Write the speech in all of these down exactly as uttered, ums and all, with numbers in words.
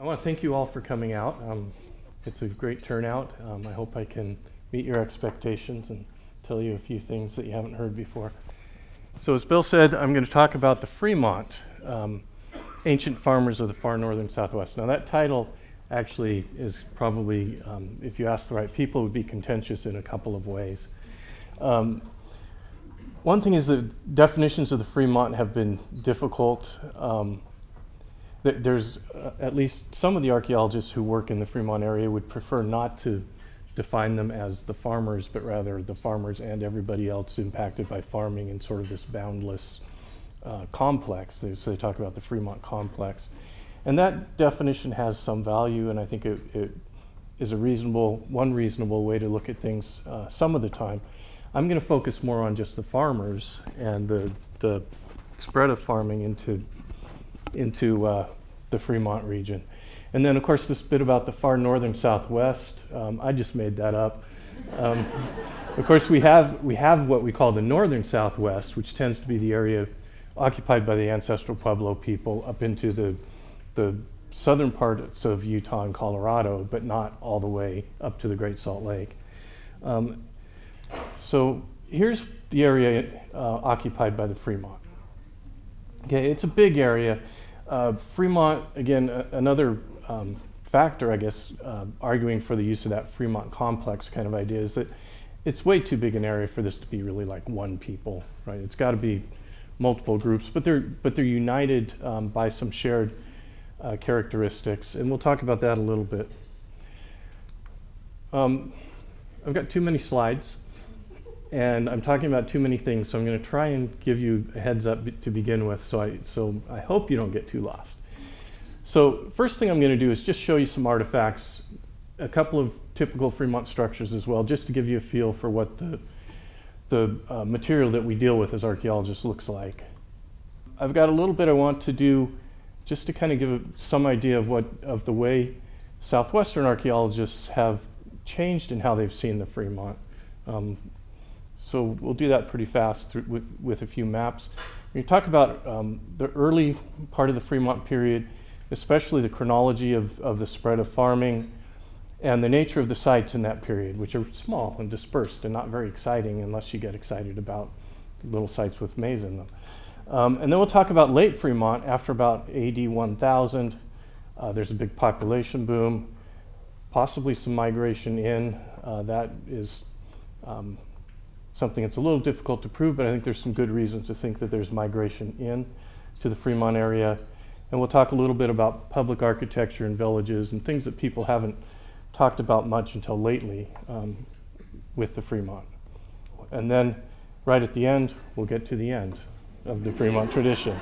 want to thank you all for coming out. Um, it's a great turnout. Um, I hope I can meet your expectations and tell you a few things that you haven't heard before. So as Bill said, I'm going to talk about the Fremont, um, Ancient Farmers of the Far Northern Southwest. Now that title actually is probably, um, if you ask the right people, would be contentious in a couple of ways. Um, one thing is that definitions of the Fremont have been difficult. Um, th there's uh, at least some of the archaeologists who work in the Fremont area would prefer not to define them as the farmers, but rather the farmers and everybody else impacted by farming in sort of this boundless uh, complex. They, so they talk about the Fremont complex. And that definition has some value, and I think it, it is a reasonable, one reasonable way to look at things uh, some of the time. I'm going to focus more on just the farmers and the, the spread of farming into, into uh, the Fremont region. And then, of course, this bit about the far northern Southwest, um, I just made that up. Um, of course, we have, we have what we call the northern Southwest, which tends to be the area occupied by the ancestral Pueblo people up into the, the southern parts of Utah and Colorado, but not all the way up to the Great Salt Lake. Um, so here's the area uh, occupied by the Fremont. Okay, it's a big area. Uh, Fremont, again, a, another um, factor, I guess, uh, arguing for the use of that Fremont complex kind of idea is that it's way too big an area for this to be really like one people, right? It's got to be multiple groups, but they're, but they're united um, by some shared uh, characteristics, and we'll talk about that a little bit. Um, I've got too many slides, and I'm talking about too many things, so I'm going to try and give you a heads up to begin with, so I, so I hope you don't get too lost. So first thing I'm going to do is just show you some artifacts, a couple of typical Fremont structures as well, just to give you a feel for what the, the uh, material that we deal with as archaeologists looks like. I've got a little bit I want to do just to kind of give some idea of, what, of the way Southwestern archaeologists have changed in how they've seen the Fremont. Um, So we'll do that pretty fast through, with, with a few maps. When you talk about um, the early part of the Fremont period, especially the chronology of, of the spread of farming and the nature of the sites in that period, which are small and dispersed and not very exciting unless you get excited about little sites with maize in them. Um, and then we'll talk about late Fremont after about A D one thousand. Uh, there's a big population boom, possibly some migration in. Uh, that is um, something that's a little difficult to prove, but I think there's some good reasons to think that there's migration in to the Fremont area. And we'll talk a little bit about public architecture and villages and things that people haven't talked about much until lately um, with the Fremont. And then right at the end, we'll get to the end of the Fremont tradition.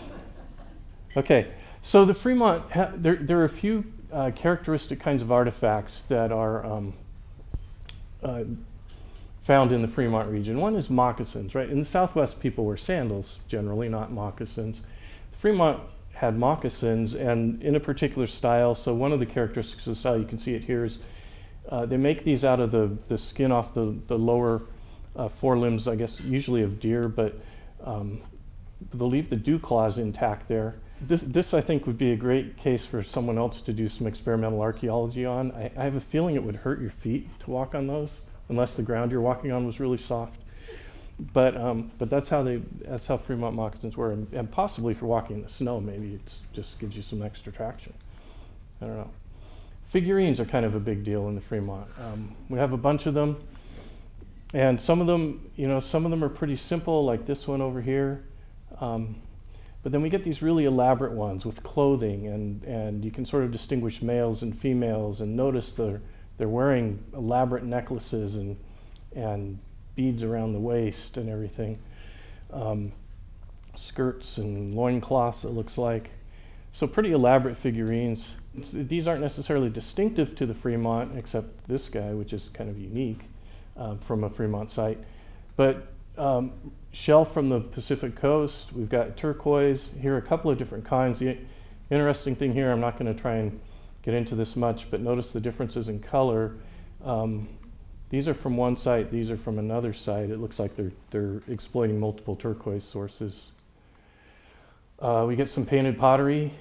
Okay, so the Fremont, ha there, there are a few uh, characteristic kinds of artifacts that are um, uh, found in the Fremont region. One is moccasins, right? In the Southwest, people wear sandals, generally, not moccasins. Fremont had moccasins, and in a particular style. So one of the characteristics of the style, you can see it here, is uh, they make these out of the, the skin off the, the lower uh, forelimbs, I guess, usually of deer, but um, they'll leave the dew claws intact there. This, this, I think, would be a great case for someone else to do some experimental archaeology on. I, I have a feeling it would hurt your feet to walk on those, unless the ground you're walking on was really soft. But, um, but that's how they, that's how Fremont moccasins were, and, and possibly for walking in the snow, maybe it just gives you some extra traction. I don't know. Figurines are kind of a big deal in the Fremont. Um, we have a bunch of them, and some of them, you know, some of them are pretty simple, like this one over here. Um, but then we get these really elaborate ones with clothing, and, and you can sort of distinguish males and females, and notice the they're wearing elaborate necklaces and, and beads around the waist and everything. Um, skirts and loincloths, it looks like. So pretty elaborate figurines. It's, these aren't necessarily distinctive to the Fremont, except this guy, which is kind of unique uh, from a Fremont site. But um, shell from the Pacific coast, we've got turquoise. Here are a couple of different kinds. The interesting thing here, I'm not going to try and get into this much, but notice the differences in color. Um, these are from one site, these are from another site. It looks like they're, they're exploiting multiple turquoise sources. Uh, we get some painted pottery.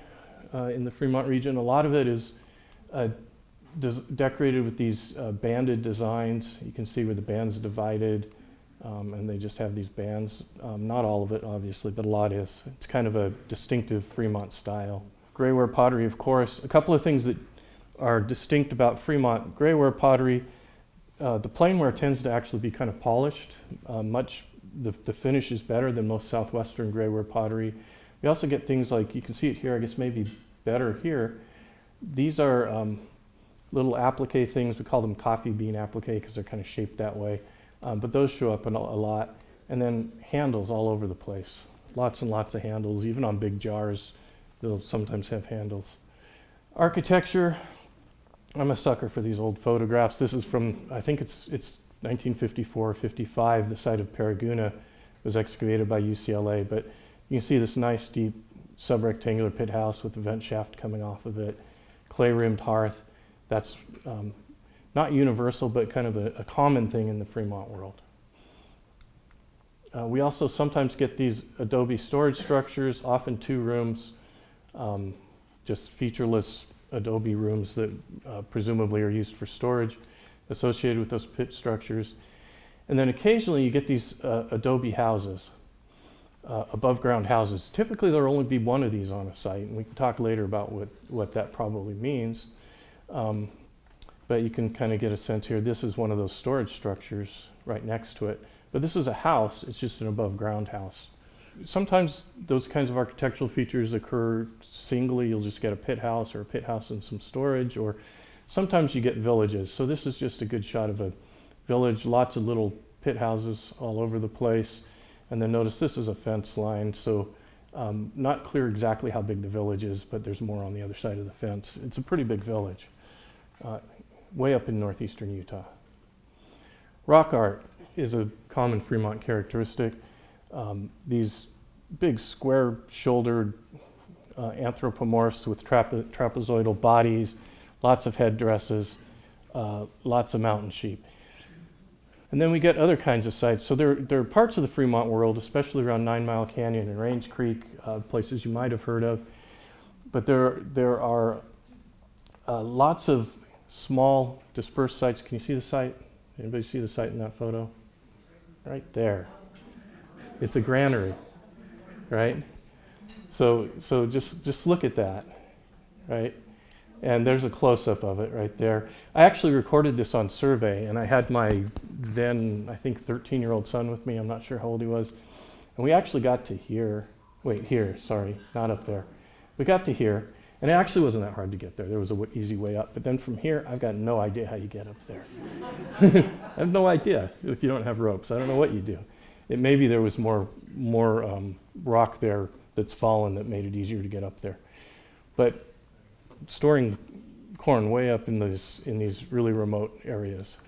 uh, in the Fremont region. A lot of it is uh, decorated with these uh, banded designs. You can see where the bands are divided, um, and they just have these bands. Um, not all of it, obviously, but a lot is. It's kind of a distinctive Fremont style. Grayware pottery, of course. A couple of things that are distinct about Fremont. Grayware pottery, uh, the plainware tends to actually be kind of polished. Uh, much, the, the finish is better than most southwestern grayware pottery. We also get things like, you can see it here, I guess maybe better here. These are um, little applique things. We call them coffee bean applique because they're kind of shaped that way. Um, but those show up in a, a lot. And then handles all over the place. Lots and lots of handles, even on big jars. They'll sometimes have handles. Architecture, I'm a sucker for these old photographs. This is from, I think it's, it's nineteen fifty-four, fifty-five. The site of Paraguna was excavated by U C L A, but you can see this nice deep sub-rectangular pit house with a vent shaft coming off of it. Clay-rimmed hearth. That's um, not universal, but kind of a, a common thing in the Fremont world. Uh, we also sometimes get these adobe storage structures, often two rooms, um, just featureless adobe rooms that uh, presumably are used for storage associated with those pit structures. And then occasionally you get these uh, adobe houses, uh, above ground houses. Typically there'll only be one of these on a site, and we can talk later about what, what that probably means. Um, but you can kind of get a sense here. This is one of those storage structures right next to it. But this is a house, it's just an above ground house. Sometimes those kinds of architectural features occur singly. You'll just get a pit house or a pit house and some storage, or sometimes you get villages. So this is just a good shot of a village, lots of little pit houses all over the place. And then notice this is a fence line, so um, not clear exactly how big the village is, but there's more on the other side of the fence. It's a pretty big village, uh, way up in northeastern Utah. Rock art is a common Fremont characteristic. Um, these big square-shouldered uh, anthropomorphs with trape trapezoidal bodies, lots of headdresses, uh, lots of mountain sheep. And then we get other kinds of sites. So there, there are parts of the Fremont world, especially around Nine Mile Canyon and Range Creek, uh, places you might have heard of. But there, there are uh, lots of small dispersed sites. Can you see the site? Anybody see the site in that photo? Right there. It's a granary, right? So, so just, just look at that, right? And there's a close-up of it right there. I actually recorded this on survey, and I had my then, I think, thirteen-year-old son with me. I'm not sure how old he was. And we actually got to here. Wait, here, sorry, not up there. We got to here, and it actually wasn't that hard to get there. There was an easy way up. But then from here, I've got no idea how you get up there. I have no idea if you don't have ropes. I don't know what you do. It maybe there was more, more um, rock there that's fallen that made it easier to get up there. But storing corn way up in these, in these really remote areas.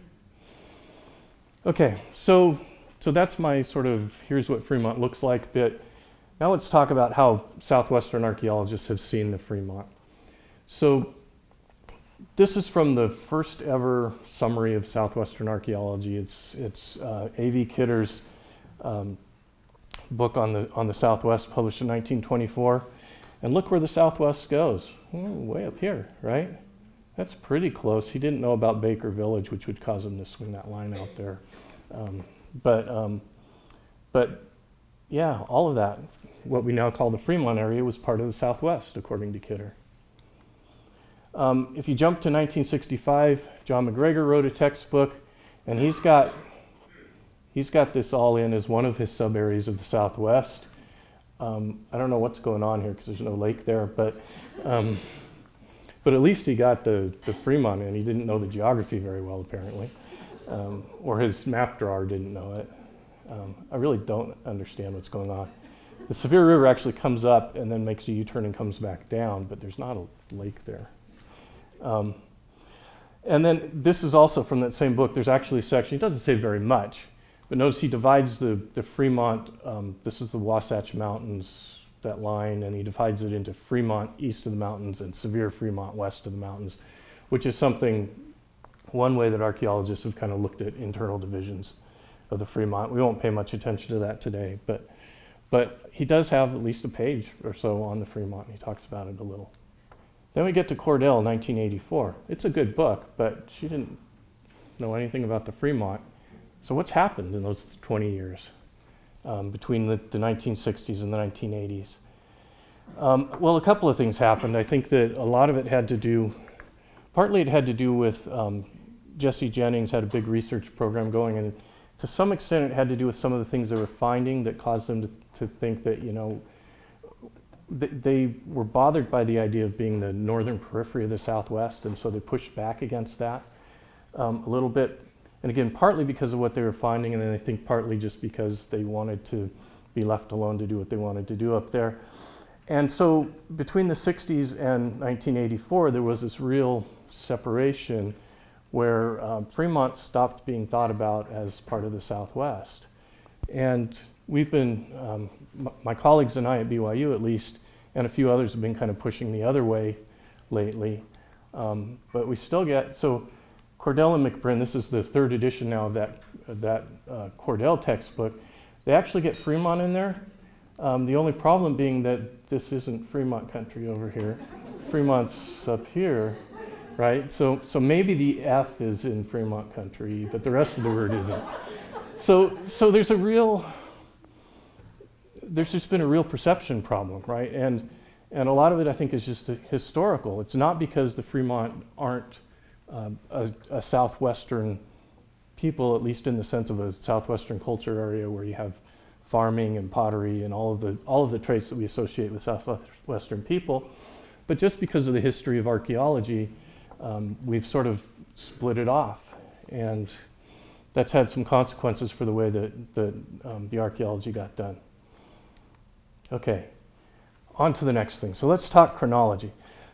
Okay, so, so that's my sort of, here's what Fremont looks like bit. Now let's talk about how southwestern archaeologists have seen the Fremont. So this is from the first ever summary of southwestern archaeology. It's, it's uh, A V Kidder's um, book on the, on the Southwest, published in nineteen twenty-four. And look where the Southwest goes. Oh, way up here, right? That's pretty close. He didn't know about Baker Village, which would cause him to swing that line out there. Um, but, um, but yeah, all of that, what we now call the Fremont area, was part of the Southwest, according to Kidder. Um, if you jump to nineteen sixty-five, John McGregor wrote a textbook, and he's got, he's got this all in as one of his sub-areas of the Southwest. Um, I don't know what's going on here because there's no lake there, but, um, but at least he got the, the Fremont in. He didn't know the geography very well, apparently, um, or his map drawer didn't know it. Um, I really don't understand what's going on. The Sevier River actually comes up and then makes a U-turn and comes back down, but there's not a lake there. Um, and then this is also from that same book. There's actually a section, he doesn't say very much, but notice he divides the, the Fremont, um, this is the Wasatch Mountains, that line, and he divides it into Fremont east of the mountains and Sevier Fremont west of the mountains, which is something, one way that archaeologists have kind of looked at internal divisions of the Fremont. We won't pay much attention to that today, but, but he does have at least a page or so on the Fremont, and he talks about it a little. Then we get to Cordell, nineteen eighty-four. It's a good book, but she didn't know anything about the Fremont. So what's happened in those twenty years um, between the, the nineteen sixties and the nineteen eighties? Um, well, a couple of things happened. I think that a lot of it had to do, partly it had to do with um, Jesse Jennings had a big research program going, and to some extent it had to do with some of the things they were finding that caused them to, to think that, you know, th they were bothered by the idea of being the northern periphery of the Southwest, and so they pushed back against that um, a little bit. And again, partly because of what they were finding, and then I think partly just because they wanted to be left alone to do what they wanted to do up there. And so between the sixties and nineteen eighty-four, there was this real separation where uh, Fremont stopped being thought about as part of the Southwest. And we've been, um, my colleagues and I at B Y U at least, and a few others have been kind of pushing the other way lately. Um, but we still get, so Cordell and McBrien, this is the third edition now of that, of that uh, Cordell textbook. They actually get Fremont in there. Um, the only problem being that this isn't Fremont country over here. Fremont's up here, right? So, so maybe the F is in Fremont country, but the rest of the word isn't. So, so there's a real, there's just been a real perception problem, right? And, and a lot of it, I think, is just historical. It's not because the Fremont aren't um, a, a southwestern people, at least in the sense of a southwestern culture area where you have farming and pottery and all of the all of the traits that we associate with southwestern people, but just because of the history of archaeology, um, we've sort of split it off, and that's had some consequences for the way that, that um, the archaeology got done. Okay, on to the next thing. So let's talk chronology.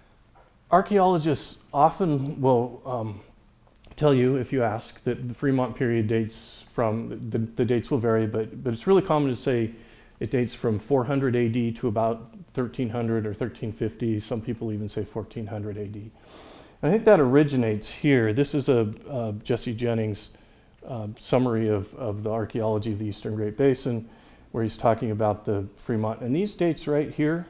Archaeologists often will um, tell you, if you ask, that the Fremont period dates from, the, the dates will vary, but, but it's really common to say it dates from four hundred A D to about thirteen hundred or thirteen fifty. Some people even say fourteen hundred A D. And I think that originates here. This is a uh, Jesse Jennings uh, summary of, of the archaeology of the Eastern Great Basin, where he's talking about the Fremont. And these dates right here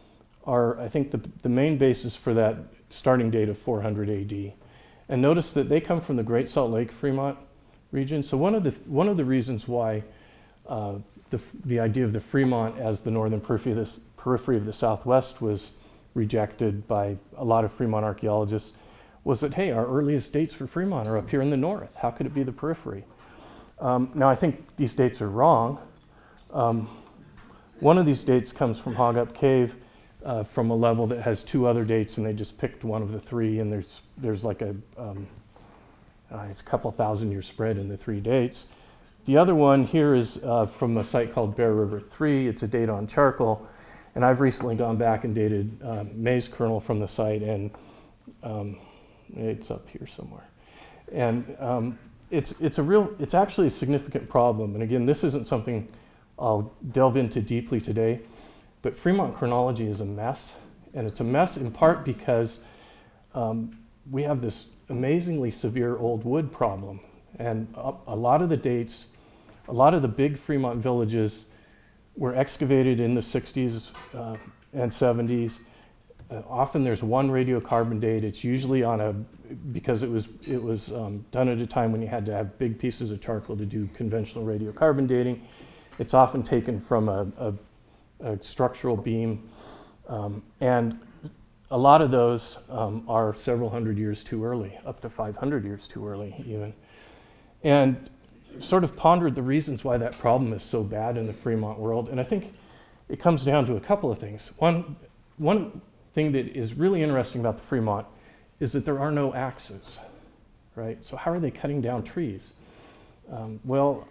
are, I think, the, the main basis for that starting date of four hundred A D. And notice that they come from the Great Salt Lake Fremont region. So one of the, one of the reasons why uh, the, the idea of the Fremont as the northern periphery of, this, periphery of the Southwest was rejected by a lot of Fremont archaeologists was that, hey, our earliest dates for Fremont are up here in the north. How could it be the periphery? Um, now, I think these dates are wrong. Um, one of these dates comes from Hog Up Cave, Uh, from a level that has two other dates, and they just picked one of the three, and there's there's like a um, uh, it's a couple thousand year spread in the three dates. The other one here is uh, from a site called Bear River three. It's a date on charcoal, and I've recently gone back and dated uh, maize kernel from the site, and um, it's up here somewhere. And um, it's it's a real it's actually a significant problem. And again, this isn't something I'll delve into deeply today. But Fremont chronology is a mess, and it's a mess in part because um, we have this amazingly severe old wood problem. And a, a lot of the dates, a lot of the big Fremont villages were excavated in the sixties uh, and seventies. Uh, often there's one radiocarbon date. It's usually on a, because it was, it was um, done at a time when you had to have big pieces of charcoal to do conventional radiocarbon dating. It's often taken from a, a a structural beam, um, and a lot of those um, are several hundred years too early, up to five hundred years too early even. And sort of pondered the reasons why that problem is so bad in the Fremont world, and I think it comes down to a couple of things. One, one thing that is really interesting about the Fremont is that there are no axes, right? So how are they cutting down trees? Um, well,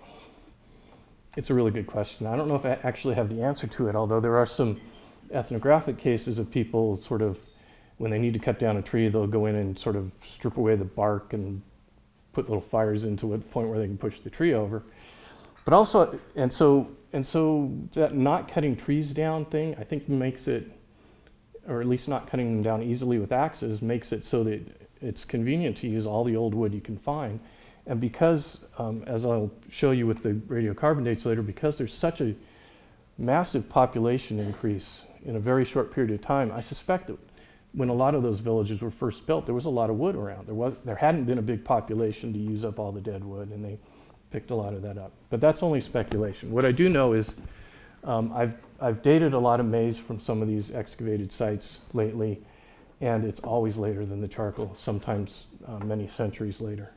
it's a really good question. I don't know if I actually have the answer to it, although there are some ethnographic cases of people sort of, when they need to cut down a tree, they'll go in and sort of strip away the bark and put little fires into a point where they can push the tree over. But also, and so, and so that not cutting trees down thing, I think makes it, or at least not cutting them down easily with axes, makes it so that it's convenient to use all the old wood you can find. And because, um, as I'll show you with the radiocarbon dates later, because there's such a massive population increase in a very short period of time, I suspect that when a lot of those villages were first built, there was a lot of wood around. There was, there hadn't been a big population to use up all the dead wood, and they picked a lot of that up. But that's only speculation. What I do know is um, I've, I've dated a lot of maize from some of these excavated sites lately, and it's always later than the charcoal, sometimes uh, many centuries later.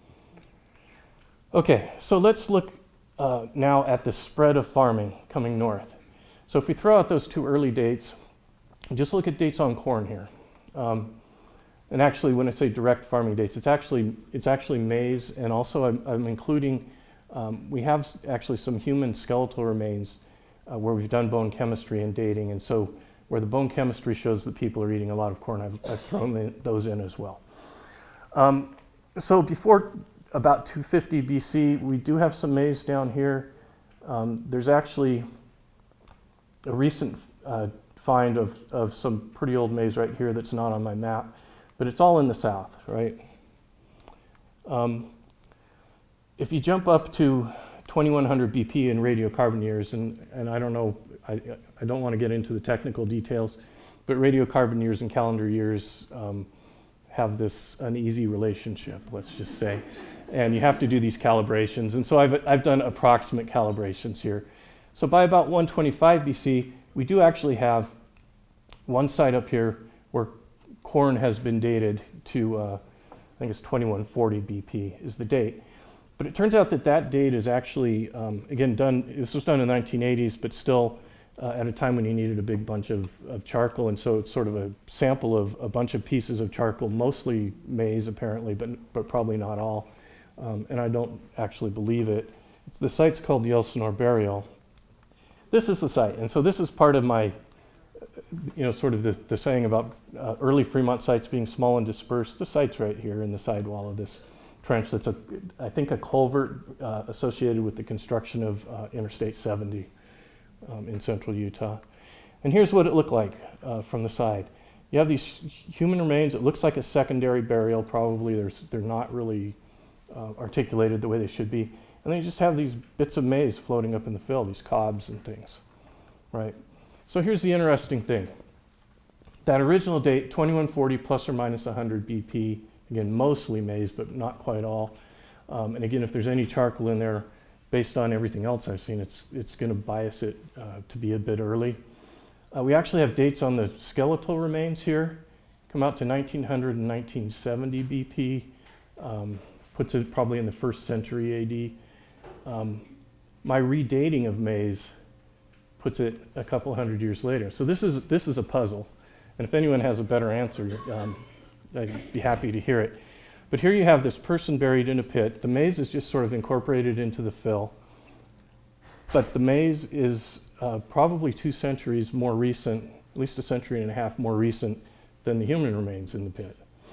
Okay, so let's look uh, now at the spread of farming coming north. So if we throw out those two early dates, just look at dates on corn here. Um, and actually, when I say direct farming dates, it's actually, it's actually maize, and also I'm, I'm including, um, we have actually some human skeletal remains uh, where we've done bone chemistry and dating, and so where the bone chemistry shows that people are eating a lot of corn, I've, I've thrown in, those in as well. Um, so before about two fifty B C, we do have some maize down here. Um, there's actually a recent uh, find of, of some pretty old maize right here that's not on my map, but it's all in the south, right? Um, if you jump up to twenty-one hundred B P in radiocarbon years, and, and I don't know, I, I don't want to get into the technical details, but radiocarbon years and calendar years um, have this uneasy relationship, let's just say, and you have to do these calibrations, and so I've, I've done approximate calibrations here. So by about one twenty-five B C, we do actually have one site up here where corn has been dated to, uh, I think it's twenty-one forty B P is the date. But it turns out that that date is actually, um, again, done, this was done in the nineteen eighties, but still uh, at a time when you needed a big bunch of, of charcoal, and so it's sort of a sample of a bunch of pieces of charcoal, mostly maize apparently, but, but probably not all. Um, and I don't actually believe it. It's, the site's called the Elsinore Burial. This is the site, and so this is part of my, you know, sort of the, the saying about uh, early Fremont sites being small and dispersed. The site's right here in the sidewall of this trench. That's, a, I think, a culvert uh, associated with the construction of uh, Interstate seventy um, in central Utah. And here's what it looked like uh, from the side. You have these human remains. It looks like a secondary burial, probably. There's, they're not really uh, articulated the way they should be. And then you just have these bits of maize floating up in the field, these cobs and things, right? So here's the interesting thing. That original date, twenty-one forty plus or minus one hundred B P, again, mostly maize, but not quite all. Um, and again, if there's any charcoal in there, based on everything else I've seen, it's, it's going to bias it uh, to be a bit early. Uh, we actually have dates on the skeletal remains here, come out to nineteen hundred and nineteen seventy B P, um, puts it probably in the first century A D. Um, my redating of maize puts it a couple hundred years later. So this is, this is a puzzle. And if anyone has a better answer, um, I'd be happy to hear it. But here you have this person buried in a pit. The maize is just sort of incorporated into the fill. But the maize is uh, probably two centuries more recent, at least a century and a half more recent than the human remains in the pit.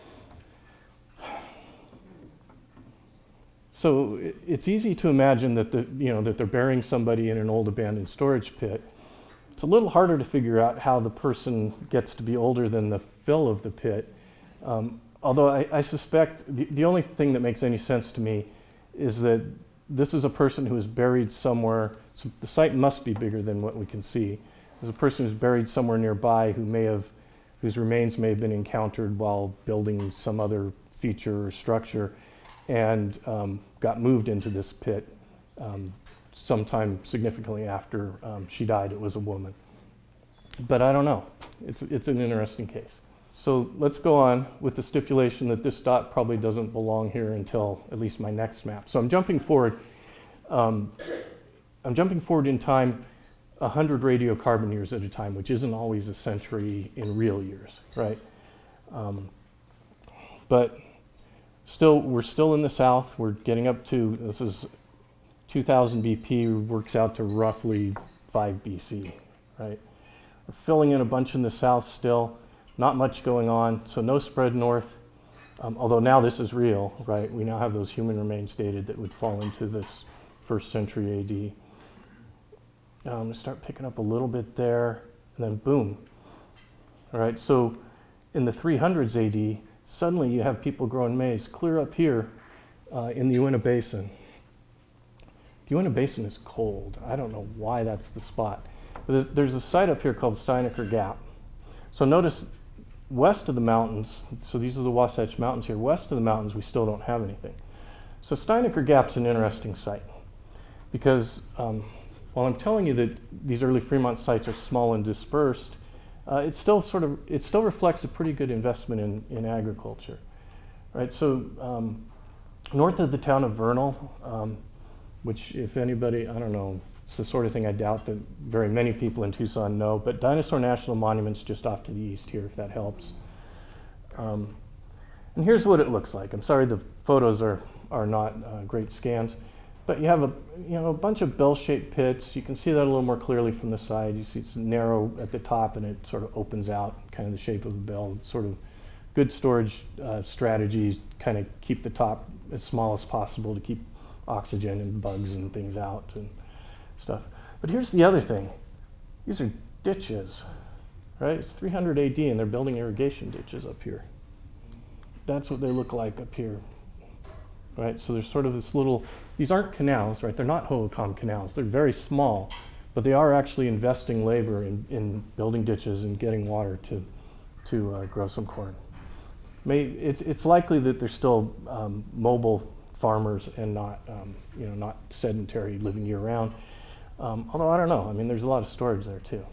So it's easy to imagine that, the, you know, that they're burying somebody in an old abandoned storage pit. It's a little harder to figure out how the person gets to be older than the fill of the pit. Um, although I, I suspect the, the only thing that makes any sense to me is that this is a person who is buried somewhere. So the site must be bigger than what we can see. There's a person who's buried somewhere nearby who may have, whose remains may have been encountered while building some other feature or structure, and um, got moved into this pit um, sometime significantly after um, she died. It was a woman. But I don't know. It's, it's an interesting case. So let's go on with the stipulation that this dot probably doesn't belong here until at least my next map. So I'm jumping forward. Um, I'm jumping forward in time one hundred radiocarbon years at a time, which isn't always a century in real years, right? Um, but Still, we're still in the south. We're getting up to, this is two thousand B P, works out to roughly five B C, right? We're filling in a bunch in the south still, not much going on, so no spread north, um, although now this is real, right? We now have those human remains dated that would fall into this first century A D. I'm going to start picking up a little bit there, and then boom. All right, so in the three hundreds A D, suddenly you have people growing maize clear up here uh, in the Uinta Basin. The Uinta Basin is cold. I don't know why that's the spot. But there's a site up here called Steinecker Gap. So notice west of the mountains, so these are the Wasatch Mountains here, west of the mountains we still don't have anything. So Steinecker Gap's an interesting site because um, while I'm telling you that these early Fremont sites are small and dispersed, uh, it still sort of, it still reflects a pretty good investment in, in agriculture, right? So um, north of the town of Vernal, um, which if anybody, I don't know, it's the sort of thing I doubt that very many people in Tucson know, but Dinosaur National Monument's just off to the east here, if that helps. Um, and here's what it looks like. I'm sorry the photos are, are not uh, great scans, but you have a, you know, a bunch of bell-shaped pits. You can see that a little more clearly from the side. You see it's narrow at the top and it sort of opens out, kind of the shape of a bell. It's sort of good storage uh, strategies, kind of keep the top as small as possible to keep oxygen and bugs and things out and stuff. But here's the other thing. These are ditches, right? It's three hundred A D and they're building irrigation ditches up here. That's what they look like up here, right? So there's sort of this little, these aren't canals, right? They're not Hohokam canals. They're very small, but they are actually investing labor in, in building ditches and getting water to, to uh, grow some corn. May, it's, it's likely that they're still um, mobile farmers and not, um, you know, not sedentary living year round. Um, although I don't know, I mean, there's a lot of storage there too.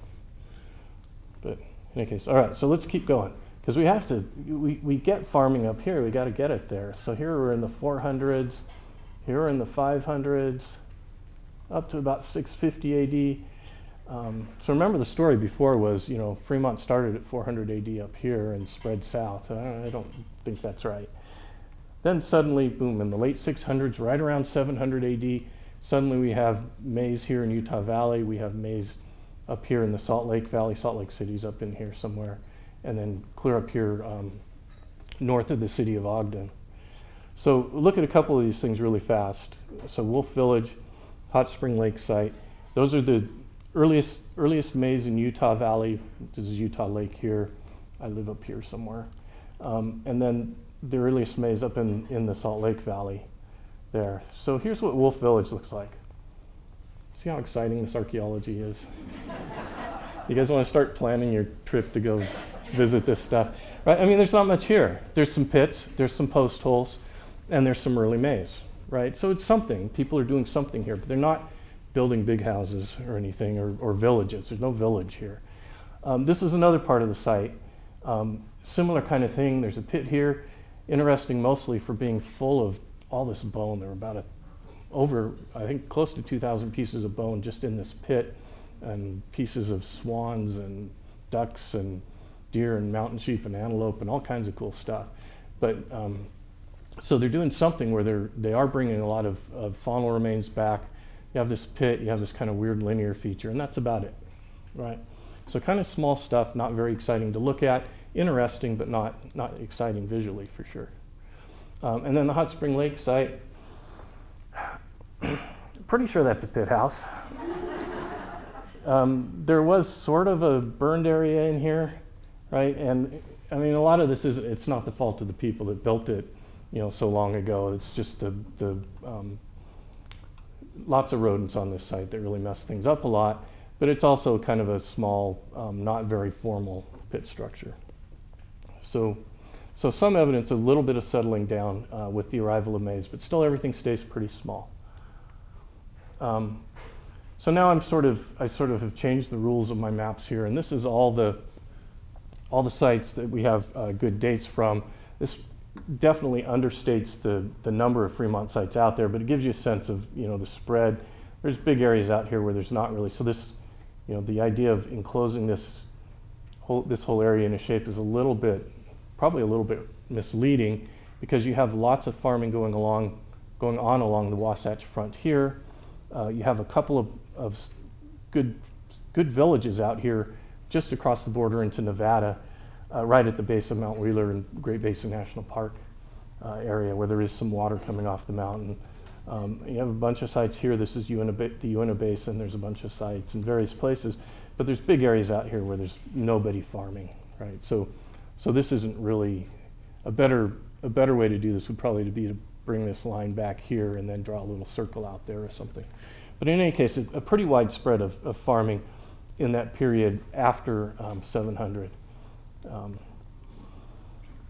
But in any case, all right, so let's keep going. Because we have to, we, we get farming up here, we got to get it there. So here we're in the four hundreds, here we're in the five hundreds, up to about six fifty A D. Um, so remember the story before was, you know, Fremont started at four hundred A D up here and spread south. I don't, I don't think that's right. Then suddenly, boom, in the late six hundreds, right around seven hundred A D, suddenly we have maize here in Utah Valley, we have maize up here in the Salt Lake Valley, Salt Lake City's up in here somewhere, and then clear up here um, north of the city of Ogden. So look at a couple of these things really fast. So Wolf Village, Hot Spring Lake site, those are the earliest, earliest maize in Utah Valley. This is Utah Lake here. I live up here somewhere. Um, and then the earliest maize up in, in the Salt Lake Valley there. So here's what Wolf Village looks like. See how exciting this archaeology is? You guys want to start planning your trip to go visit this stuff? Right? I mean, there's not much here. There's some pits, there's some post holes, and there's some early maize, right? So it's something. People are doing something here, but they're not building big houses or anything, or, or villages. There's no village here. Um, this is another part of the site. Um, similar kind of thing. There's a pit here. Interesting mostly for being full of all this bone. There were about a, over, I think, close to two thousand pieces of bone just in this pit, and pieces of swans and ducks and deer and mountain sheep and antelope and all kinds of cool stuff. But um, so they're doing something where they're, they are bringing a lot of, of faunal remains back. You have this pit, you have this kind of weird linear feature, and that's about it, right? So kind of small stuff, not very exciting to look at, interesting, but not, not exciting visually for sure. Um, and then the Hot Spring Lake site, pretty sure that's a pit house. Um, there was sort of a burned area in here, right? And I mean, a lot of this is, it's not the fault of the people that built it, you know, so long ago. It's just the, the um, lots of rodents on this site that really mess things up a lot, but it's also kind of a small, um, not very formal pit structure. So, so some evidence, a little bit of settling down uh, with the arrival of maize, but still everything stays pretty small. Um, so now I'm sort of, I sort of have changed the rules of my maps here, and this is all the, all the sites that we have uh, good dates from. This definitely understates the, the number of Fremont sites out there, but it gives you a sense of, you know, the spread. There's big areas out here where there's not really, so this, you know, the idea of enclosing this whole, this whole area in a shape is a little bit, probably a little bit misleading, because you have lots of farming going along, going on along the Wasatch Front here. Uh, you have a couple of, of good, good villages out here just across the border into Nevada, uh, right at the base of Mount Wheeler and Great Basin National Park uh, area, where there is some water coming off the mountain. Um, you have a bunch of sites here. This is Uinta ba the Uinta Basin. There's a bunch of sites in various places, but there's big areas out here where there's nobody farming, right? So, so this isn't really a better a better way to do this would probably be to bring this line back here and then draw a little circle out there or something. But in any case, a, a pretty wide spread of, of farming in that period after um, seven hundred. Um,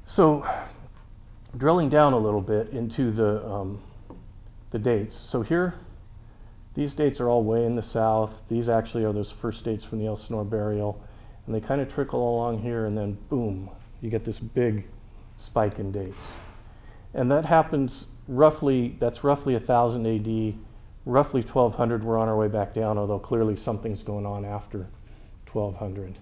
So drilling down a little bit into the, um, the dates. So here, these dates are all way in the south. These actually are those first dates from the Elsinore burial. And they kind of trickle along here, and then boom, you get this big spike in dates. And that happens roughly, that's roughly one thousand A D, roughly twelve hundred, we're on our way back down, although clearly something's going on after twelve hundred.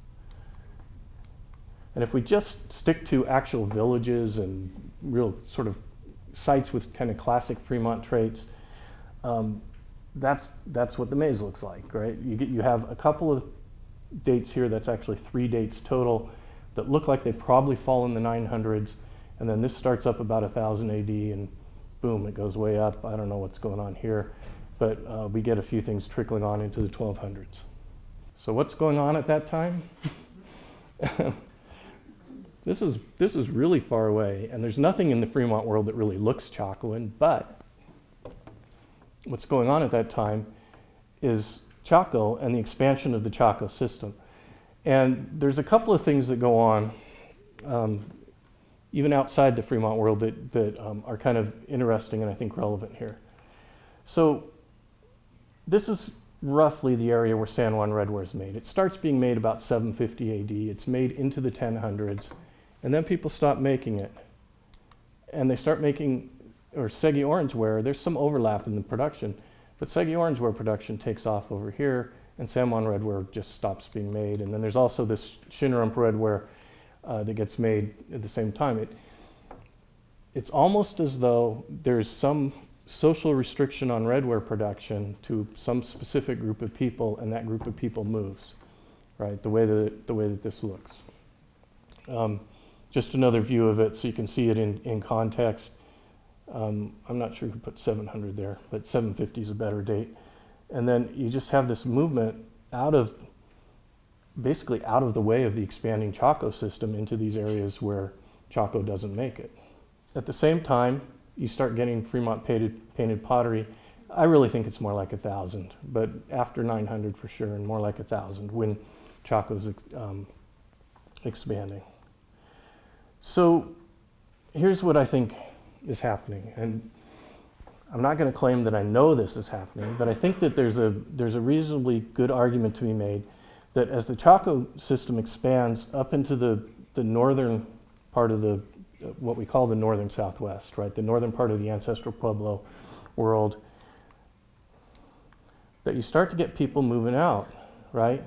And if we just stick to actual villages and real sort of sites with kind of classic Fremont traits, um, that's, that's what the maize looks like, right? You, get, you have a couple of dates here, that's actually three dates total, that look like they probably fall in the nine hundreds, and then this starts up about one thousand A D, and boom, it goes way up. I don't know what's going on here, but uh, we get a few things trickling on into the twelve hundreds. So what's going on at that time? This is, this is really far away, and there's nothing in the Fremont world that really looks Chacoan, but what's going on at that time is Chaco and the expansion of the Chaco system. And there's a couple of things that go on, um, even outside the Fremont world, that, that um, are kind of interesting and I think relevant here. So this is roughly the area where San Juan redware is made. It starts being made about seven fifty A D. It's made into the ten hundreds, and then people stop making it. And they start making, or Segi orange ware, there's some overlap in the production, but Segi orange ware production takes off over here, and San Juan redware just stops being made. And then there's also this Shinneramp redware uh, that gets made at the same time. It, it's almost as though there's some social restriction on redware production to some specific group of people, and that group of people moves, right? The way that, the way that this looks. Um, just another view of it so you can see it in, in context. Um, I'm not sure who put seven hundred there, but seven fifty is a better date. And then you just have this movement out of, basically out of the way of the expanding Chaco system into these areas where Chaco doesn't make it. At the same time, you start getting Fremont painted, painted pottery. I really think it's more like a thousand, but after nine hundred for sure, and more like a thousand when Chaco's um, expanding. So here's what I think is happening, and I'm not going to claim that I know this is happening, but I think that there's a, there's a reasonably good argument to be made that as the Chaco system expands up into the, the northern part of the, what we call the northern Southwest, right, the northern part of the ancestral Pueblo world, that you start to get people moving out, right?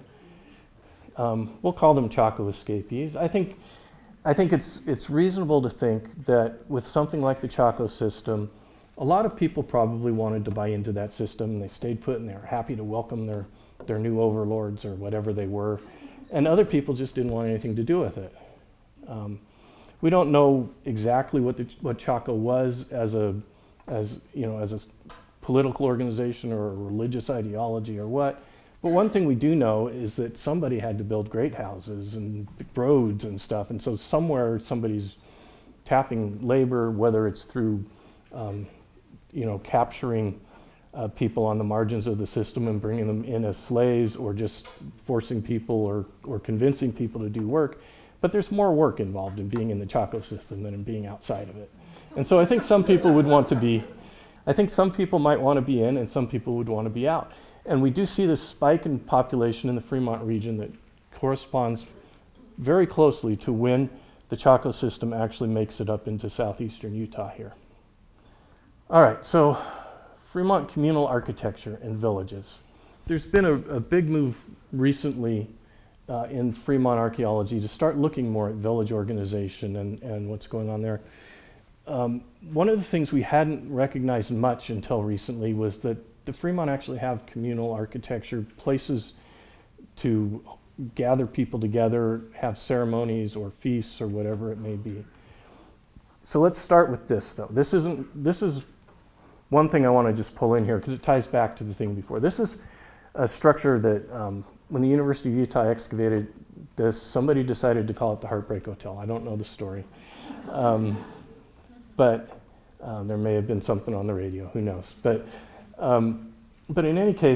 Um, we'll call them Chaco escapees. I think, I think it's, it's reasonable to think that with something like the Chaco system, a lot of people probably wanted to buy into that system, and they stayed put, and they were happy to welcome their, their new overlords or whatever they were. And other people just didn't want anything to do with it. Um, we don't know exactly what, the, what Chaco was as a, as, you know, as a political organization or a religious ideology or what. But one thing we do know is that somebody had to build great houses and roads and stuff. And so somewhere somebody's tapping labor, whether it's through um, you know, capturing uh, people on the margins of the system and bringing them in as slaves, or just forcing people or, or convincing people to do work. But there's more work involved in being in the Chaco system than in being outside of it. And so I think some people would want to be, I think some people might want to be in and some people would want to be out. And we do see this spike in population in the Fremont region that corresponds very closely to when the Chaco system actually makes it up into southeastern Utah here. All right, so Fremont communal architecture and villages. There's been a, a big move recently uh, in Fremont archaeology to start looking more at village organization and, and what's going on there. Um, one of the things we hadn't recognized much until recently was that the Fremont actually have communal architecture, places to gather people together, have ceremonies or feasts or whatever it may be. So let's start with this though. This isn't, this is one thing I want to just pull in here because it ties back to the thing before. This is a structure that um, when the University of Utah excavated this, somebody decided to call it the Heartbreak Hotel. I don't know the story. Um, but um, there may have been something on the radio, who knows. But, um, but in any case,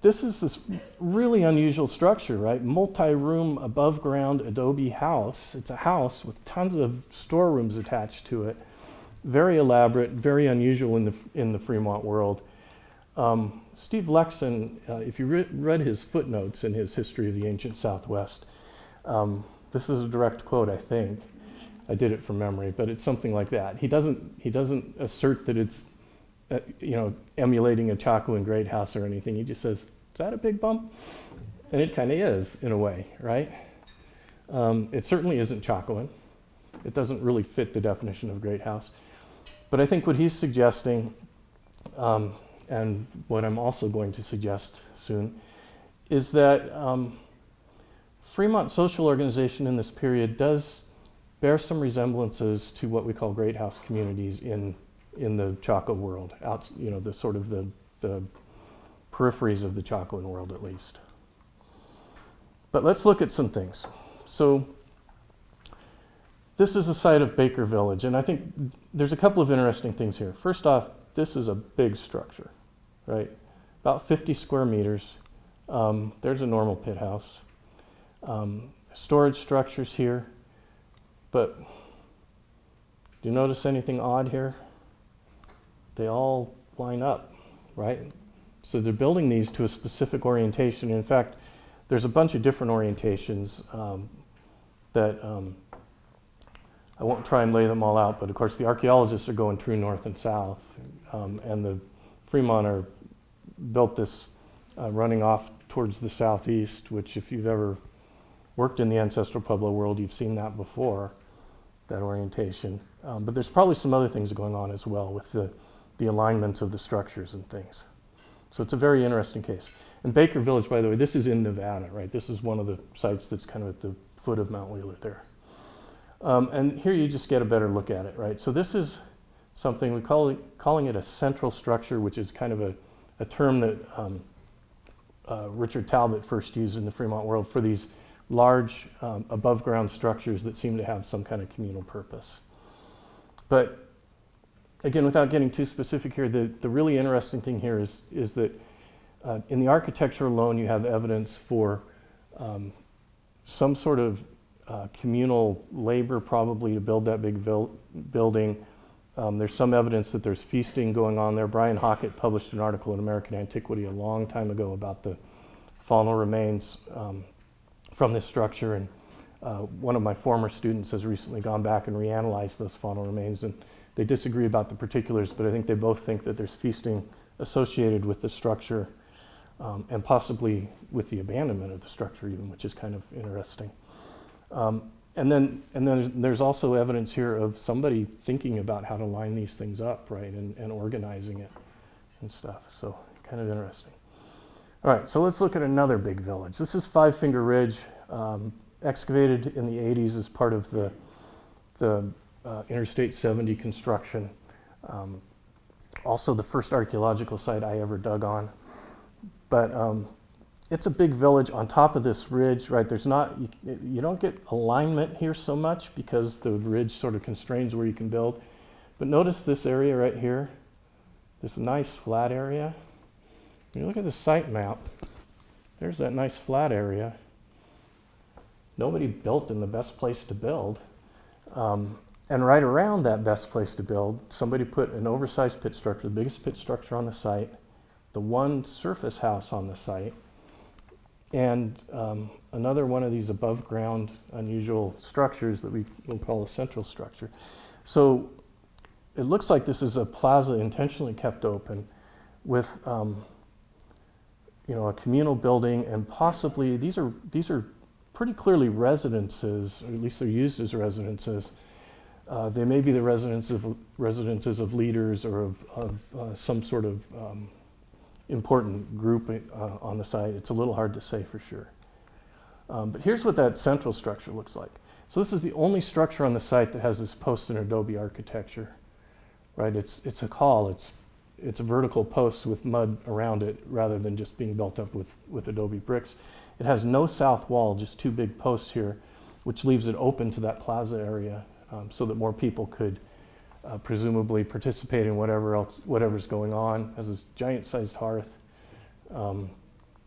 this is this really unusual structure, right? Multi-room, above-ground adobe house. It's a house with tons of storerooms attached to it. Very elaborate, very unusual in the, in the Fremont world. Um, Steve Lexon, uh, if you re read his footnotes in his History of the Ancient Southwest, um, this is a direct quote, I think. I did it from memory, but it's something like that. He doesn't, he doesn't assert that it's, uh, you know, emulating a Chaco and Great House or anything. He just says, is that a big bump? And it kind of is, in a way, right? Um, it certainly isn't Chacoan. It doesn't really fit the definition of Great House. But I think what he's suggesting, um, and what I'm also going to suggest soon, is that um, Fremont social organization in this period does bear some resemblances to what we call Great House communities in, in the Chaco world, out, you know, the sort of the, the peripheries of the Chacoan world at least. But let's look at some things. So this is the site of Baker Village, and I think there's a couple of interesting things here. First off, this is a big structure, right? About fifty square meters. Um, there's a normal pit house. Um, storage structures here, but do you notice anything odd here? They all line up, right? So they're building these to a specific orientation. In fact, there's a bunch of different orientations um, that um, I won't try and lay them all out, but of course the archaeologists are going true north and south, um, and the Fremont are built this uh, running off towards the southeast, which if you've ever worked in the ancestral Pueblo world, you've seen that before, that orientation. Um, but there's probably some other things going on as well with the, the alignments of the structures and things. So it's a very interesting case. And Baker Village, by the way, this is in Nevada, right? This is one of the sites that's kind of at the foot of Mount Wheeler there. Um, and here you just get a better look at it, right? So this is something, we call it, calling it a central structure, which is kind of a, a term that um, uh, Richard Talbot first used in the Fremont world for these large um, above ground structures that seem to have some kind of communal purpose. But again, without getting too specific here, the, the really interesting thing here is, is that uh, in the architecture alone, you have evidence for um, some sort of uh, communal labor probably to build that big building. Um, there's some evidence that there's feasting going on there. Brian Hockett published an article in American Antiquity a long time ago about the faunal remains um, from this structure, and uh, one of my former students has recently gone back and reanalyzed those faunal remains, and they disagree about the particulars, but I think they both think that there's feasting associated with the structure, um, and possibly with the abandonment of the structure even, which is kind of interesting. Um, and then, and then there's, there's also evidence here of somebody thinking about how to line these things up, right, and, and organizing it and stuff, so kind of interesting. All right, so let's look at another big village. This is Five Finger Ridge, um, excavated in the eighties as part of the, the uh, Interstate seventy construction. Um, also the first archaeological site I ever dug on. But um, it's a big village on top of this ridge, right? There's not, you, you don't get alignment here so much because the ridge sort of constrains where you can build. But notice this area right here, this nice flat area. When you look at the site map, there's that nice flat area. Nobody built in the best place to build. Um, and right around that best place to build, somebody put an oversized pit structure, the biggest pit structure on the site, the one surface house on the site, and um, another one of these above ground unusual structures that we will call a central structure. So it looks like this is a plaza intentionally kept open with um, you know, a communal building, and possibly these are these are pretty clearly residences, or at least they're used as residences. Uh, they may be the residences of residences of leaders or of, of uh, some sort of um, important group uh, on the site. It's a little hard to say for sure. Um, but here's what that central structure looks like. So this is the only structure on the site that has this post and adobe architecture, right? It's it's a call. It's It's vertical posts with mud around it rather than just being built up with, with adobe bricks. It has no south wall, just two big posts here, which leaves it open to that plaza area um, so that more people could uh, presumably participate in whatever else, whatever's going on. It has this giant sized hearth. Um,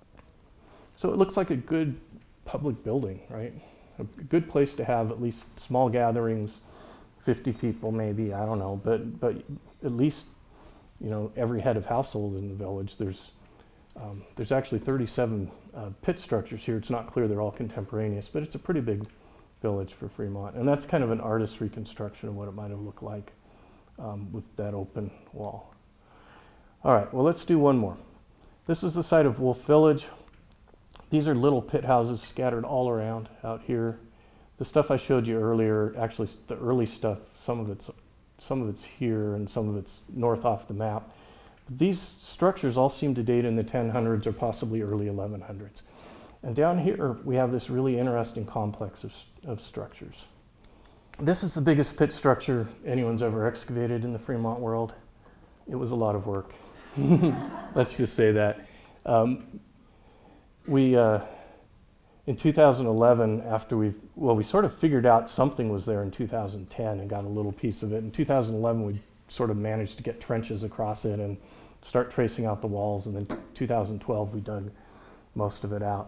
So it looks like a good public building, right? A good place to have at least small gatherings, fifty people maybe, I don't know, but, but at least, you know, every head of household in the village. There's, um, there's actually thirty-seven uh, pit structures here. It's not clear they're all contemporaneous, but it's a pretty big village for Fremont. And that's kind of an artist's reconstruction of what it might have looked like um, with that open wall. All right, well, let's do one more. This is the site of Wolf Village. These are little pit houses scattered all around out here. The stuff I showed you earlier, actually the early stuff, some of it's, some of it's here and some of it's north off the map. But these structures all seem to date in the ten hundreds or possibly early eleven hundreds. And down here we have this really interesting complex of, of structures. This is the biggest pit structure anyone's ever excavated in the Fremont world. It was a lot of work. Let's just say that. Um, we, uh, in two thousand eleven, after we, well, we sort of figured out something was there in two thousand ten and got a little piece of it. In two thousand eleven, we sort of managed to get trenches across it and start tracing out the walls. And then two thousand twelve, we dug most of it out.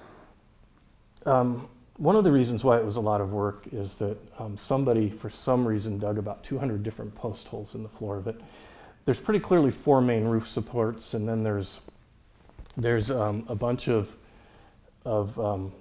Um, one of the reasons why it was a lot of work is that um, somebody, for some reason, dug about two hundred different post holes in the floor of it. There's pretty clearly four main roof supports, and then there's there's um, a bunch of of um,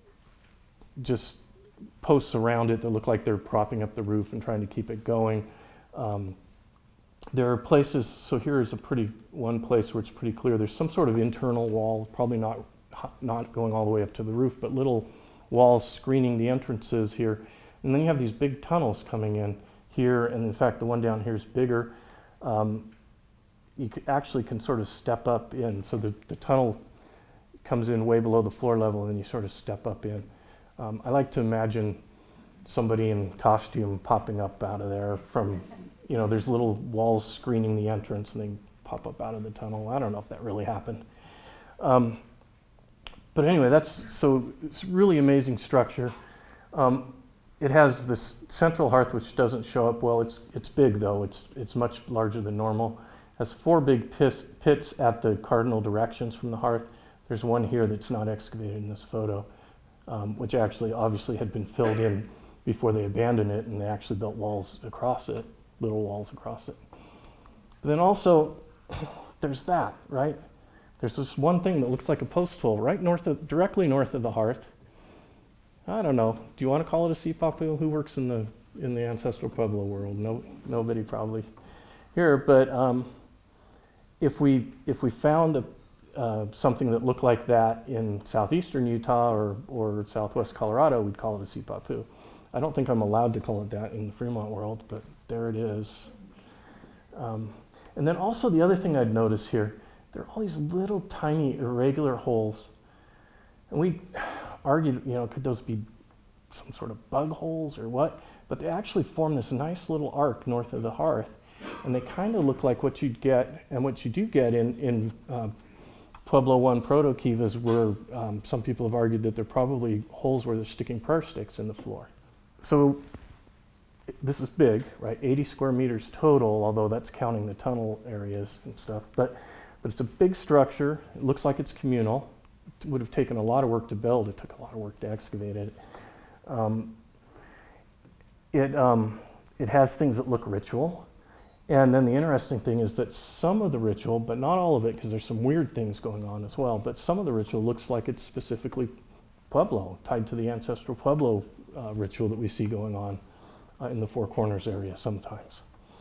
just posts around it that look like they're propping up the roof and trying to keep it going. Um, there are places, so here is a pretty one place where it's pretty clear. There's some sort of internal wall, probably not not going all the way up to the roof, but little walls screening the entrances here. And then you have these big tunnels coming in here, and in fact, the one down here is bigger. Um, you could actually can sort of step up in, so the, the tunnel comes in way below the floor level, and then you sort of step up in. Um, I like to imagine somebody in costume popping up out of there from, you know, there's little walls screening the entrance, and they pop up out of the tunnel. I don't know if that really happened. Um, but anyway, that's, so it's a really amazing structure. Um, It has this central hearth, which doesn't show up well. It's, it's big, though. It's, it's much larger than normal. It has four big pits, pits at the cardinal directions from the hearth. There's one here that's not excavated in this photo, um, which actually obviously had been filled in before they abandoned it, and they actually built walls across it, little walls across it. But then also, there's that, right? There's this one thing that looks like a post hole right north of, directly north of the hearth. I don't know. Do you want to call it a sipapu? Who works in the in the ancestral Pueblo world? No, nobody probably here. But um, if we if we found a, uh, something that looked like that in southeastern Utah or or southwest Colorado, we'd call it a sipapu. I don't think I'm allowed to call it that in the Fremont world, but there it is. Um, and then also the other thing I'd notice here, there are all these little tiny irregular holes, and we argued, you know, could those be some sort of bug holes or what? But they actually form this nice little arc north of the hearth, and they kind of look like what you'd get, and what you do get in, in uh, Pueblo one proto-kivas, where um, some people have argued that they're probably holes where they're sticking prayer sticks in the floor. So this is big, right? eighty square meters total, although that's counting the tunnel areas and stuff. But, but it's a big structure. It looks like it's communal. It would have taken a lot of work to build. It took a lot of work to excavate it. Um, it, um, it has things that look ritual. And then the interesting thing is that some of the ritual, but not all of it, because there's some weird things going on as well, but some of the ritual looks like it's specifically Pueblo, tied to the ancestral Pueblo uh, ritual that we see going on uh, in the Four Corners area sometimes.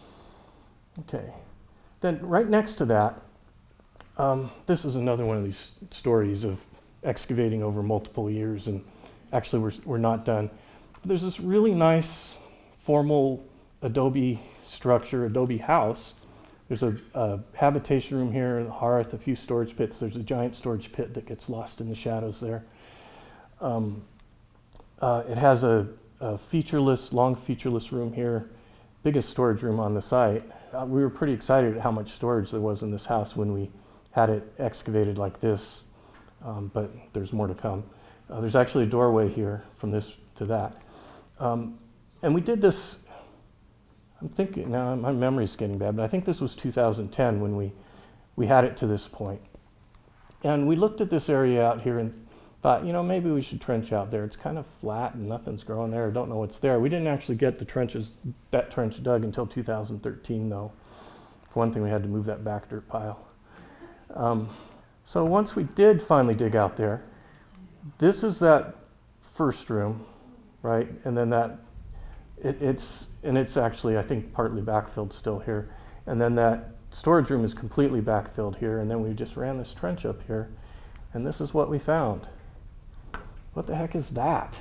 Okay. Then right next to that, Um, this is another one of these stories of excavating over multiple years, and actually we're, we're not done. But there's this really nice formal adobe structure, adobe house. There's a, a habitation room here, a hearth, a few storage pits. There's a giant storage pit that gets lost in the shadows there. Um, uh, it has a, a featureless, long featureless room here, biggest storage room on the site. Uh, we were pretty excited at how much storage there was in this house when we had it excavated like this, um, but there's more to come. Uh, there's actually a doorway here from this to that. Um, and we did this, I'm thinking, now my memory's getting bad, but I think this was two thousand ten when we, we had it to this point. And we looked at this area out here and thought, you know, maybe we should trench out there. It's kind of flat and nothing's growing there. I don't know what's there. We didn't actually get the trenches, that trench dug until two thousand thirteen, though. For one thing, we had to move that back dirt pile. Um, so once we did finally dig out there, this is that first room, right? And then that, it, it's, and it's actually, I think, partly backfilled still here. And then that storage room is completely backfilled here, and then we just ran this trench up here, and this is what we found. What the heck is that?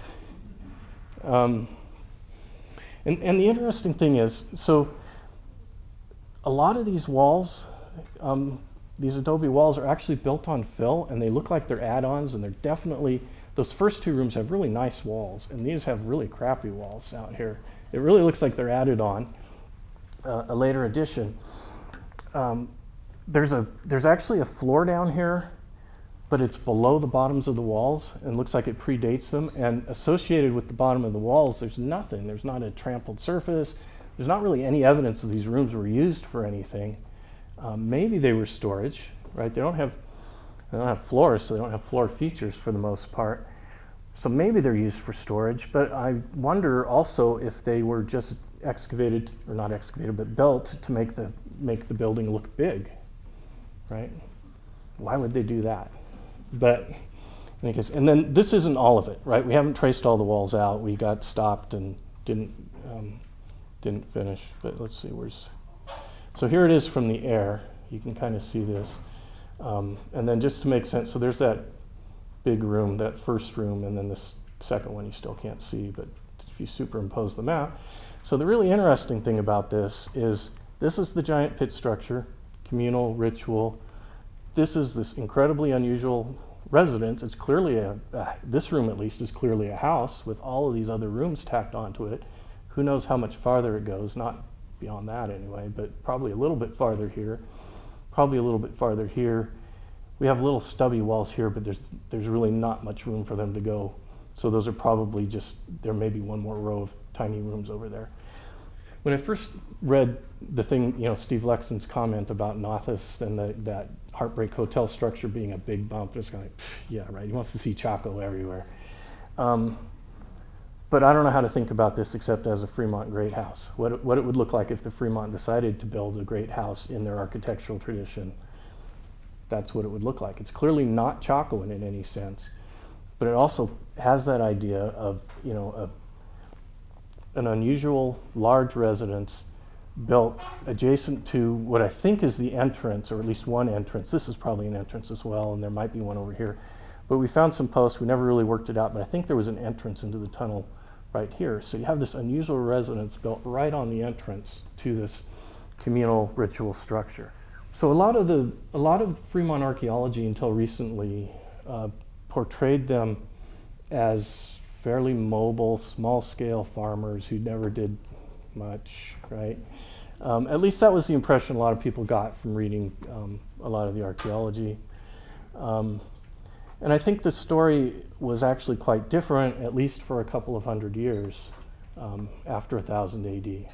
Um, and, and the interesting thing is, so a lot of these walls, um, these adobe walls are actually built on fill, and they look like they're add-ons, and they're definitely, those first two rooms have really nice walls, and these have really crappy walls out here. It really looks like they're added on, uh, a later addition. Um, there's a there's actually a floor down here, but it's below the bottoms of the walls and looks like it predates them. And associated with the bottom of the walls, there's nothing. There's not a trampled surface. There's not really any evidence that these rooms were used for anything. Um, maybe they were storage, right? They don't have they don't have floors, so they don't have floor features for the most part. So maybe they're used for storage. But I wonder also if they were just excavated, or not excavated, but built to make the make the building look big, right? Why would they do that? But, I guess, and then this isn't all of it, right? We haven't traced all the walls out. We got stopped and didn't um, didn't finish. But let's see, where's, so here it is from the air. You can kind of see this. Um, and then just to make sense, so there's that big room, that first room, and then this second one you still can't see, but if you superimpose them out. So the really interesting thing about this is this is the giant pit structure, communal ritual. This is this incredibly unusual residence. It's clearly a, uh, this room at least is clearly a house with all of these other rooms tacked onto it. Who knows how much farther it goes, not beyond that anyway, but probably a little bit farther here, probably a little bit farther here. We have little stubby walls here, but there's, there's really not much room for them to go. So those are probably just, there may be one more row of tiny rooms over there. When I first read the thing, you know, Steve Lexon's comment about Nothis and the, that Heartbreak Hotel structure being a big bump, it's kind of like, yeah, right, he wants to see Chaco everywhere. Um, but I don't know how to think about this except as a Fremont great house. What it, what it would look like if the Fremont decided to build a great house in their architectural tradition. That's what it would look like. It's clearly not Chacoan in any sense, but it also has that idea of, you know, a an unusual large residence built adjacent to what I think is the entrance, or at least one entrance. This is probably an entrance as well, and there might be one over here. But we found some posts. We never really worked it out, but I think there was an entrance into the tunnel right here. So you have this unusual residence built right on the entrance to this communal ritual structure. So a lot of the a lot of Fremont archaeology until recently uh, portrayed them as fairly mobile, small-scale farmers who never did much, right? Um, at least that was the impression a lot of people got from reading um, a lot of the archaeology. Um, and I think the story was actually quite different, at least for a couple of hundred years um, after one thousand A D.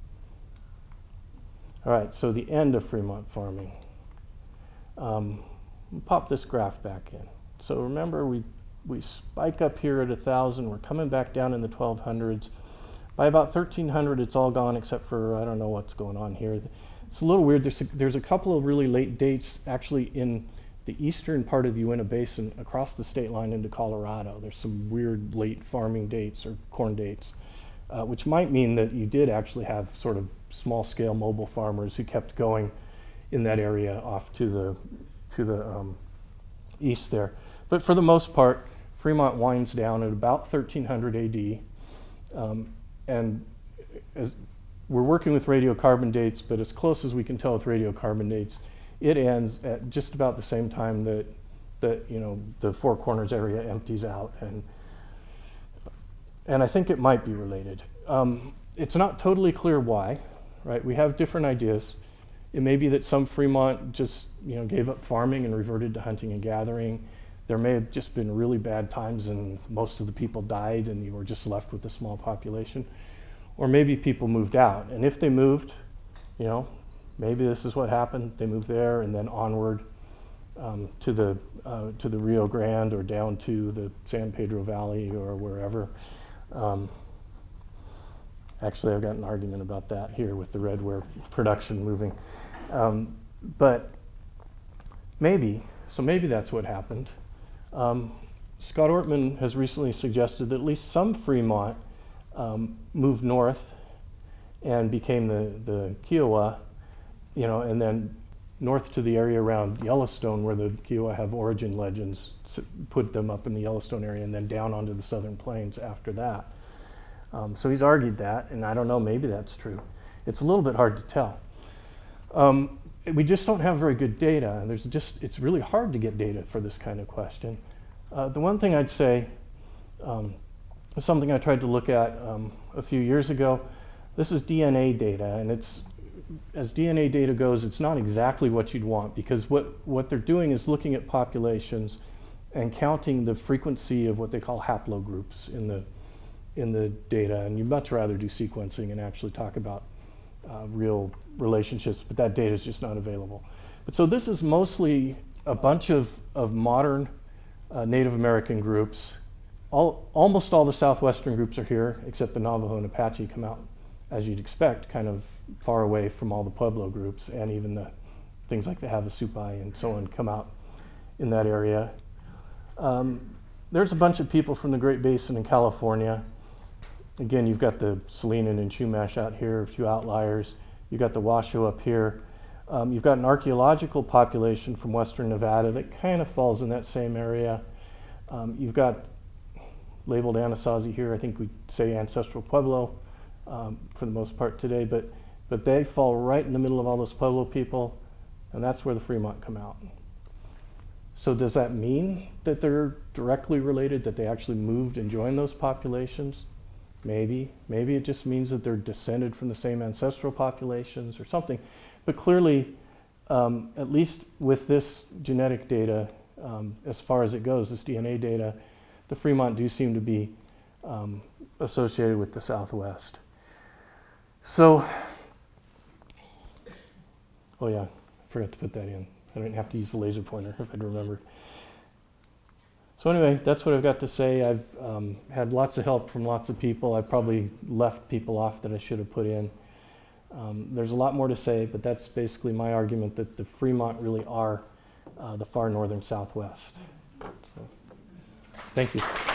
All right, so the end of Fremont farming. Um, pop this graph back in. So remember, we We spike up here at one thousand, we're coming back down in the twelve hundreds. By about thirteen hundred, it's all gone except for, I don't know what's going on here. It's a little weird. There's a, there's a couple of really late dates actually in the eastern part of the Uinta Basin across the state line into Colorado. There's some weird late farming dates or corn dates, uh, which might mean that you did actually have sort of small-scale mobile farmers who kept going in that area off to the, to the um, east there. But for the most part, Fremont winds down at about thirteen hundred A D. Um, and as we're working with radiocarbon dates, but as close as we can tell with radiocarbon dates, it ends at just about the same time that, that you know, the Four Corners area empties out. And, and I think it might be related. Um, it's not totally clear why, right? We have different ideas. It may be that some Fremont just, you know, gave up farming and reverted to hunting and gathering. There may have just been really bad times and most of the people died and you were just left with a small population. Or maybe people moved out. And if they moved, you know, maybe this is what happened. They moved there and then onward. um, to the uh, to the Rio Grande or down to the San Pedro Valley or wherever. Um, actually, I've got an argument about that here with the redware production moving. Um, but maybe, so maybe that's what happened. Um, Scott Ortman has recently suggested that at least some Fremont um, moved north and became the, the Kiowa, you know, and then north to the area around Yellowstone where the Kiowa have origin legends, put them up in the Yellowstone area, and then down onto the Southern Plains after that. Um, so he's argued that, and I don't know, maybe that's true. It's a little bit hard to tell. Um, we just don't have very good data, and there's just, it's really hard to get data for this kind of question. Uh, the one thing I'd say um, is something I tried to look at um, a few years ago. This is D N A data, and it's, as D N A data goes, it's not exactly what you'd want, because what, what they're doing is looking at populations and counting the frequency of what they call haplogroups in the, in the data, and you'd much rather do sequencing and actually talk about uh, real relationships, but that data is just not available. But so this is mostly a bunch of, of modern uh, Native American groups. All, almost all the southwestern groups are here, except the Navajo and Apache come out, as you'd expect, kind of far away from all the Pueblo groups, and even the things like the Havasupai and so on come out in that area. Um, there's a bunch of people from the Great Basin in California. Again, you've got the Salinan and Chumash out here, a few outliers. You've got the Washoe up here. Um, you've got an archaeological population from western Nevada that kind of falls in that same area. Um, you've got labeled Anasazi here. I think we say Ancestral Pueblo um, for the most part today, but, but they fall right in the middle of all those Pueblo people, and that's where the Fremont come out. So does that mean that they're directly related, that they actually moved and joined those populations? Maybe. Maybe it just means that they're descended from the same ancestral populations or something. But clearly, um, at least with this genetic data, um, as far as it goes, this D N A data, the Fremont do seem to be um, associated with the Southwest. So, oh yeah, I forgot to put that in. I didn't have to use the laser pointer if I'd remembered. So anyway, that's what I've got to say. I've um, had lots of help from lots of people. I probably left people off that I should have put in. Um, there's a lot more to say, but that's basically my argument that the Fremont really are uh, the far northern Southwest. So, thank you.